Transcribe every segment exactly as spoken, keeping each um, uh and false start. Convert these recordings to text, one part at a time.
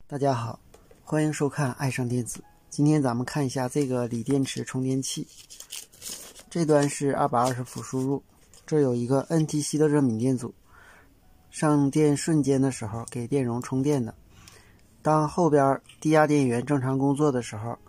大家好，欢迎收看爱上电子。今天咱们看一下这个锂电池充电器，这端是二百二十伏输入，这有一个 N T C 的热敏电阻，上电瞬间的时候给电容充电的。当后边低压电源正常工作的时候，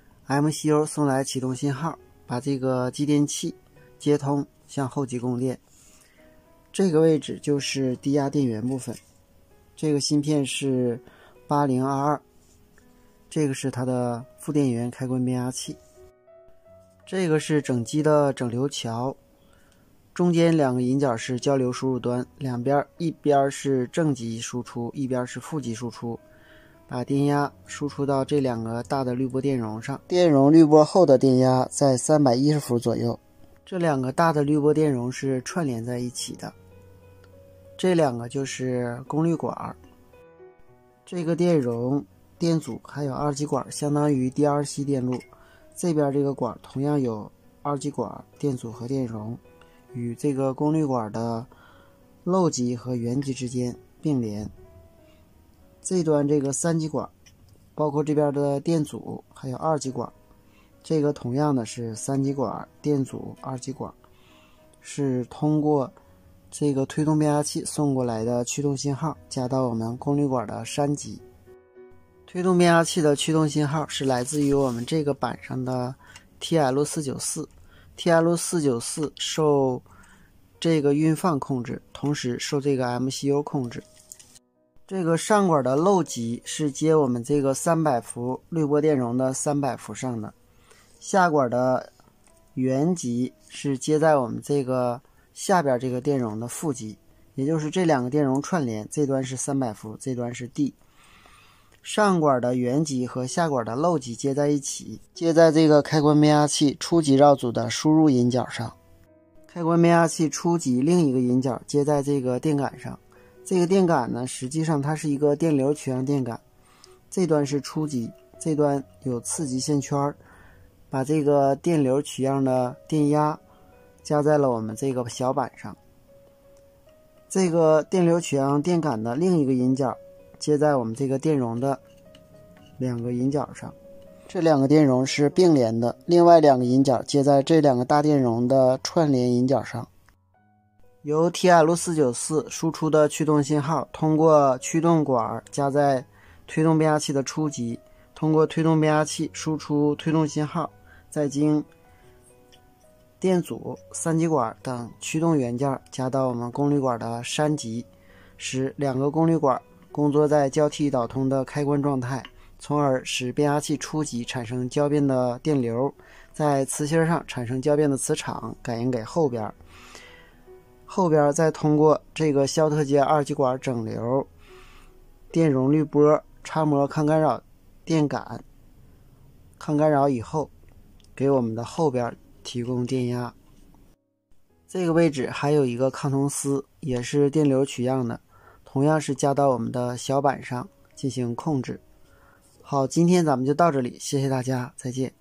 M C U 送来启动信号，把这个继电器接通向后级供电。这个位置就是低压电源部分，这个芯片是八零二二，这个是它的负电源开关变压器，这个是整机的整流桥，中间两个引脚是交流输入端，两边一边是正极输出，一边是负极输出，把电压输出到这两个大的滤波电容上，电容滤波后的电压在三百一十伏左右。这两个大的滤波电容是串联在一起的，这两个就是功率管。这个电容、电阻还有二极管相当于 D R C 电路，这边这个管同样有二极管、电阻和电容，与这个功率管的漏极和原极之间并联。这端这个三极管，包括这边的电阻还有二极管，这个同样的是三极管、电阻、二极管，是通过这个推动变压器送过来的驱动信号加到我们功率管的山极。推动变压器的驱动信号是来自于我们这个板上的 T L 四九四， T L 四九四 受这个运放控制，同时受这个 M C U 控制。这个上管的漏极是接我们这个三百伏滤波电容的三百伏上的，下管的原极是接在我们这个下边这个电容的负极，也就是这两个电容串联，这端是三百伏，这端是 D。 上管的原极和下管的漏极接在一起，接在这个开关变压器初级绕组的输入引脚上，开关变压器初级另一个引脚接在这个电感上。这个电感呢，实际上它是一个电流取样电感，这端是初级，这端有次级线圈，把这个电流取样的电压加在了我们这个小板上。这个电流取样电感的另一个引脚接在我们这个电容的两个引脚上，这两个电容是并联的，另外两个引脚接在这两个大电容的串联引脚上。由 T L 四九四 输出的驱动信号通过驱动管加在推动变压器的初级，通过推动变压器输出推动信号，再经电阻、三极管等驱动元件加到我们功率管的山极，使两个功率管工作在交替导通的开关状态，从而使变压器初级产生交变的电流，在磁芯上产生交变的磁场，感应给后边，后边再通过这个肖特阶二极管整流、电容滤波、插模抗干扰电感，抗干扰以后给我们的后边提供电压。这个位置还有一个抗通丝，也是电流取样的，同样是加到我们的小板上进行控制。好，今天咱们就到这里，谢谢大家，再见。